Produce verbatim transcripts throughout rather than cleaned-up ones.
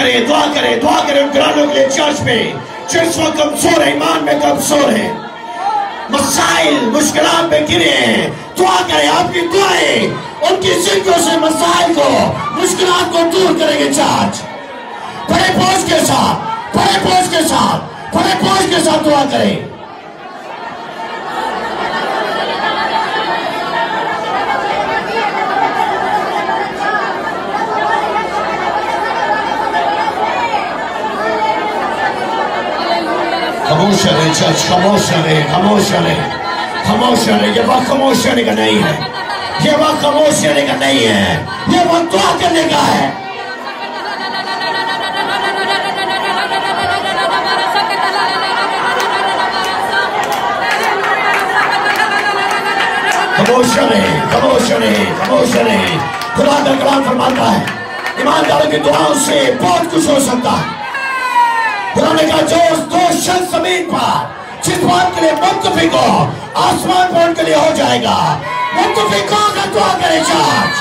करें, दुआ करें, दुआ करें उन घरानों के लिए चर्च में जिस वक्त कमजोर है, ईमान में कमजोर है, मसाइल मुश्किलात में गिरे हैं। दुआ करें, आपकी दुआएं उनकी जिंदगियों से मसाइल को, मुश्किलात को दूर करेंगे। चर्च बड़े बोझ के साथ, बड़े बोझ के साथ, बड़े बोझ के साथ दुआ करें। खामोश रहे चर्च, खामोश रहे, खामोश रहे, खामोश रहे। ये वक्त खामोश रहने का नहीं है, ये वक्त खामोश रहने का नहीं है, ये वक्त दुआ करने का है। खामोश रहे, खामोश रहे, खामोश रहे। खुदा का कलाम फरमाता है, ईमानदारों की दुआओं से बहुत कुछ हो सकता है। खुदा ने कहा, जो दो शख्स जमीन पर जिस बात के लिए मुत्तफिक हो, आसमान पर उनके लिए हो जाएगा। मुत्तफिक होकर दुआ करे। चर्च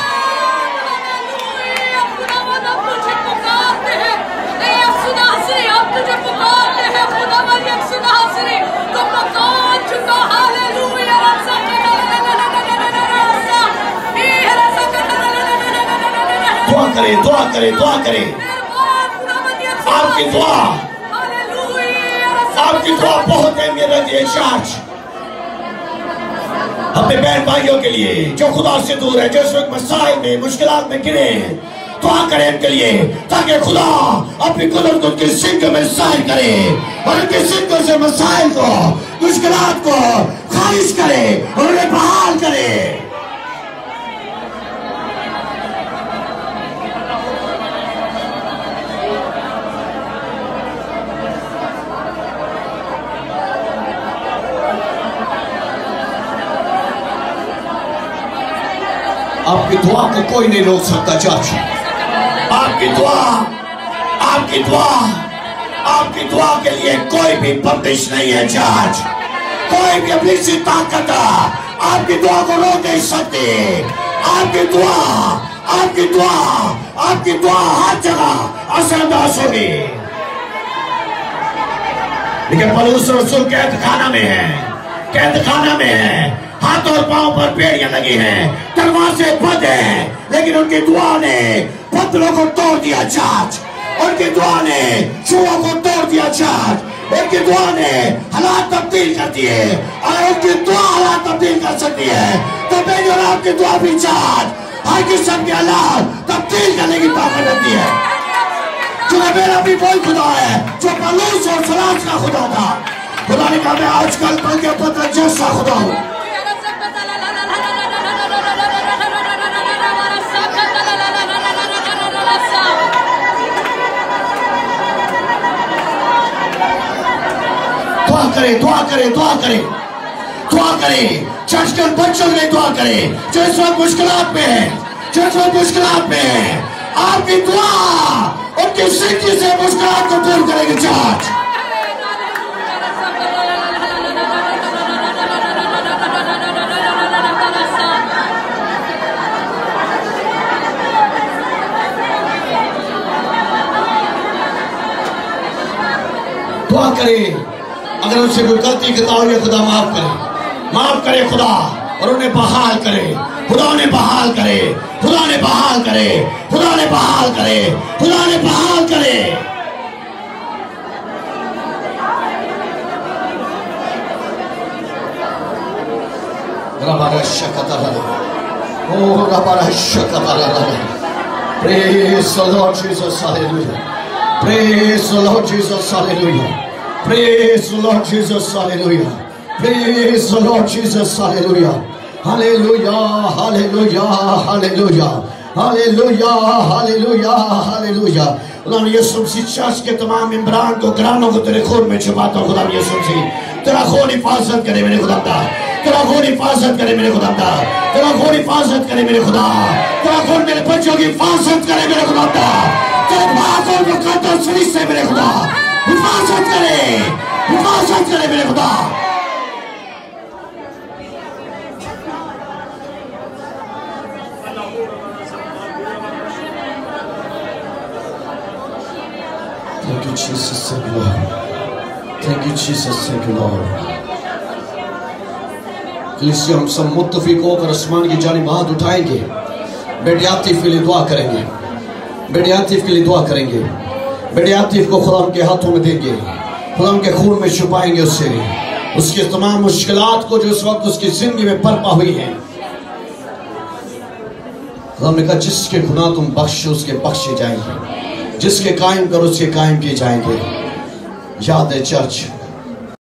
दुआ करे, दुआ करे, दुआ करे। आपकी दुआ, आपकी दुआ बहुत अहमियत रखती है। चर्च अपने बहन भाइयों के लिए जो खुदा से दूर है, जो इस वक्त मसाइल में, मुश्किलात में गिरे हैं, दुआ करें उनके लिए, ताकि खुदा अपनी कुदरत को उनकी जिंदगी में जाहिर करे और उनकी जिंदगी से मसाइल को, मुश्किलात को खारिज करे और उन्हें बहाल करे। आपकी दुआ को कोई नहीं रोक सकता। चर्च आपकी दुआ, आपकी दुआ, आपकी दुआ के लिए कोई भी बंदिश नहीं है। चर्च कोई भी अपनी सी ताकत आपकी दुआ को रोक नहीं सकती। आपकी दुआ, आपकी दुआ, आपकी दुआ हर जगह असरअंदाज होगी। लेकिन पौलुस रसूल कैद खाना में है, कैद खाना में है, हाथ और पांव पर बेड़ियां लगी हैं, दरवाजे बंद हैं, लेकिन उनकी दुआ ने पत्थरों को तोड़ दिया। चर्च उनकी दुआ ने चूहों को तोड़ दिया। चर्च उनकी दुआ ने हालात तब्दील कर दिए और उनकी दुआ हालात तब्दील कर सकती है। तो मेरी और आपकी दुआ भी चर्च हर किस्म के हालात तब्दील करने की ताकत रखती है। क्योंकि मेरा भी वही खुदा है जो पौलुस और सिलास का खुदा था। खुदा ने कहा, मैं आजकल कल के पत्र जैसा खुदा हूँ। दुआ करें, दुआ करें, दुआ करें, दुआ करें। चर्च के बच्चों के लिए दुआ करें जो इस वक्त मुश्किलात में है, जो इस वक्त मुश्किलात में है। आपकी दुआ उनकी जिंदगी से मुश्किलात को दूर करेगी। चर्च दुआ करें, अगर उनसे कोई गलती करता हो या खुदा माफ करे, माफ करे खुदा और उन्हें बहाल करे। खुदा उन्हें बहाल करे, खुदा ने बहाल करे, खुदा ने बहाल करे, खुदा ने बहाल करे। Praise the Lord Jesus, hallelujah. Praise the Lord Jesus, hallelujah. Praise the Lord Jesus, hallelujah. Praise the Lord Jesus, hallelujah. Hallelujah, hallelujah, hallelujah. Hallelujah, hallelujah, hallelujah. खुदा यीशु मसीह चर्च के तमाम इमरान को, घरानों को तेरे खून में छुपाता हूँ। खुदा यीशु मसीह तेरा खून हिफाजत करे मेरे खुदा, तेरा खून हिफाजत करे मेरे खुदा, तेरा खून हिफाजत करे मेरे खुदा, तेरा खून मेरे बच्चों की हिफाजत करे मेरे खुदा, तेरे पाक और मुकद्दस शरीर से मेरे खुदा हिफाजत करे, हिफाजत करे मेरे खुदा। Thank you, Jesus. Thank you, Lord. Thank you, Jesus. Thank you, Lord. इसलिए हम सब मुत्तफिक होकर आसमान की जानिब हाथ उठाएंगे, बेटे आतिफ के लिए दुआ करेंगे, बेटे आतिफ के लिए दुआ करेंगे, बेटे आतिफ को खुदा के हाथों में देंगे, खुदा के खून में छुपाएंगे उससे, उसके तमाम मुश्किलात को जो इस वक्त उसकी जिंदगी में बर्पा हुई है। खुदा ने कहा जिसके गुनाह तुम बख्शो उसके बख्शे जाएंगे, जिसके कायम करो उसके कायम किए जाएंगे। याद है चर्च,